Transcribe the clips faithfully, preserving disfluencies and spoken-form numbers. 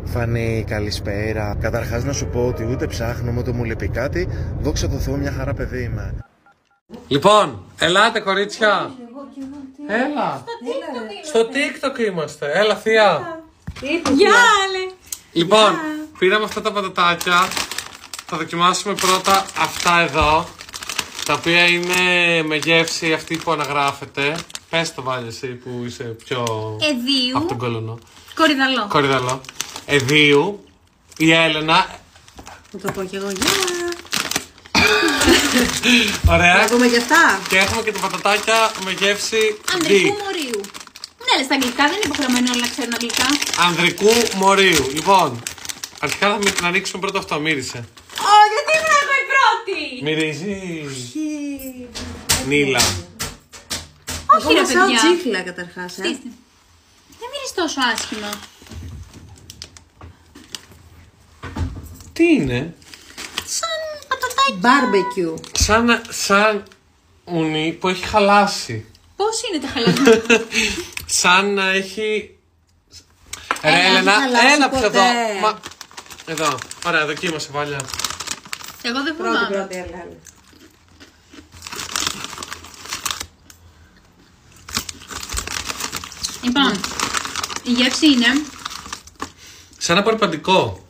Φανή, καλησπέρα. Καταρχάς να σου πω ότι ούτε ψάχνω ούτε μου λείπει κάτι. Δόξα τω Θεώ, μια χαρά παιδί είμαι. Λοιπόν, ελάτε κορίτσια. Έλα. Στο TikTok είμαστε. Έλα, θεία. Γεια, Αλε. Λοιπόν, πήραμε αυτά τα πατατάκια. Θα δοκιμάσουμε πρώτα αυτά εδώ. Τα οποία είναι με γεύση αυτή που αναγράφεται. Πες το βάλει εσύ που είσαι πιο... Εδίου. Από τον κολονό. Κορυδαλό. Κορυδαλό. Εδίου. Η Έλενα. Θα το πω κι εγώ. Γεια. Ωραία. Να πούμε και αυτά. Και έχουμε και τα πατατάκια με γεύση Ανδρικού Dick. μορίου. Ναι, λες τα αγγλικά, δεν είναι υποχρεωμένο όλοι να ξέρουν αγγλικά. Ανδρικού μορίου. Λοιπόν, αρχικά θα μι- να ρίξουμε πρώτα αυτό. Μύρισε. Ω, γιατί ήμουν εγώ η πρώτη. Μυρίζει. Νίλα. Όχι, ρε Μασάω παιδιά. τσίχλα καταρχάς. Ε. Στήστε. Δεν μυρίζει τόσο άσχημα. Τι είναι? Σαν πατατάκι. Μπάρμπεκιου. Σαν, σαν ουνί που έχει χαλάσει. Πώς είναι τα χαλασμένα. Σαν να έχει... Ρε Έλα, Έλενα, έχει χαλάσει έλα πιο ποτέ. εδώ. Μα... Εδώ. Ωραία, δοκίμασε βάλια. Εγώ δεν Πρώτη, φοβάμαι. πρώτη, έλα, έλα. Λοιπόν, η γεύση είναι Σαν ένα παρπαντικό.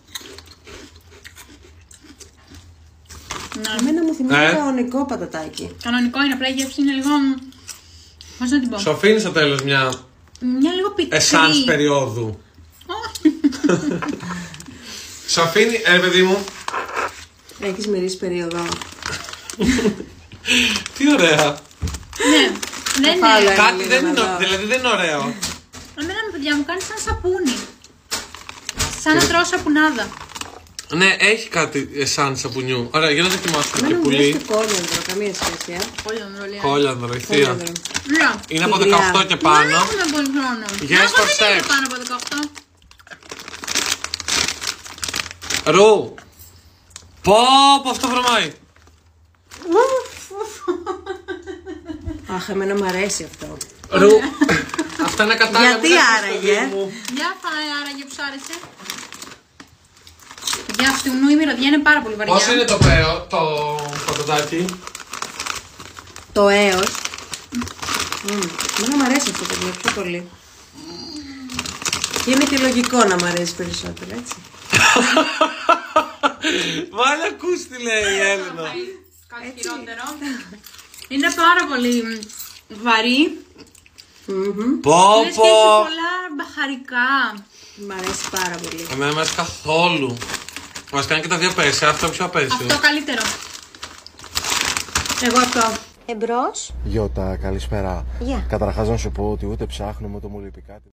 να, Εμένα μου θυμίζει Ε. κανονικό πατατάκι. κανονικό, είναι απλά η γεύση είναι λίγο. Πώς να την πω. Σου αφήνει στο τέλος μια Μια λίγο πικρή. εσάνς περίοδου. Σου αφήνει, ε παιδί μου. Έχεις μυρίσει περίοδο. Τι ωραία. Ναι, δεν φάω, είναι. ε. Κάτι λίγο δεν να είναι, δω. δηλαδή δεν είναι ωραίο. Εμένα με παιδιά μου κάνει σαν σαπούνι. Σαν να τρώω σαπουνάδα. Ναι, έχει κάτι εσάν σαπουνιού. Ωραία, για να δοκιμάσουμε και Εμένα μου βγάζει πουλί. το κόλιανδρο, καμία σχέση. Ε. Όλοι ανδρολία. Κόλιανδρο, η θεία. Κόλιανδρο. Ναι. Είναι από Κυρία. δεκαοκτώ και Δεν πάνω. έχουμε πολύ χρόνο. Yes Εγώ for δεν sex. είμαι πάνω από δεκαοκτώ. Ρου. Πω, πω, αυτό βρωμάει. Αχ, εμένα μου αρέσει αυτό. Ρου. Αυτά είναι κατάλληλα. Γιατί μην έχεις άραγε? παιδί μου. Για φάει άραγε που σ' άρεσε. Παιδιά, αυτή η μυρωδιά είναι πάρα πολύ βαριά. Πόσο είναι το πέο, το πατατάκι? Το έος. Mm. Εμένα μου αρέσει αυτό το πιο, πιο πολύ. Και είναι και λογικό να μου αρέσει περισσότερο, έτσι. Βάλε ακούς τι λέει η Έλενα. Κάτι χειρότερο. Είναι πάρα πολύ βαρύ. Πω, Λες και έχει πω. πολλά μπαχαρικά. Μ' αρέσει πάρα πολύ. Εμένα μέσα καθόλου. Μας κάνει και τα δύο πέσει, αυτό είναι πιο απέσιο. Αυτό καλύτερο. Εγώ αυτό. Γιώτα, καλησπέρα. Γεια. Καταρχάς να σου πω ότι ούτε ψάχνω ούτε μου λείπει κάτι.